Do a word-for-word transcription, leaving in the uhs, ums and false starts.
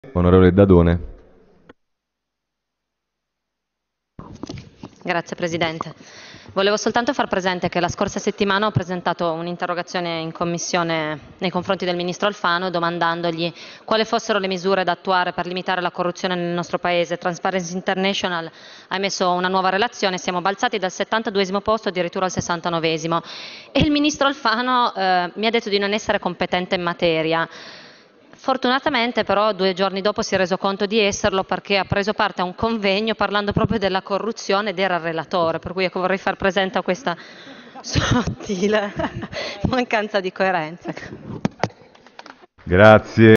Onorevole Dadone. Grazie Presidente. Volevo soltanto far presente che la scorsa settimana ho presentato un'interrogazione in Commissione nei confronti del Ministro Alfano domandandogli quali fossero le misure da attuare per limitare la corruzione nel nostro Paese. Transparency International ha emesso una nuova relazione, siamo balzati dal settantaduesimo posto addirittura al sessantanovesimo e il Ministro Alfano eh, mi ha detto di non essere competente in materia. Fortunatamente però due giorni dopo si è reso conto di esserlo perché ha preso parte a un convegno parlando proprio della corruzione ed era il relatore, per cui ecco, vorrei far presente a questa sottile mancanza di coerenza. Grazie.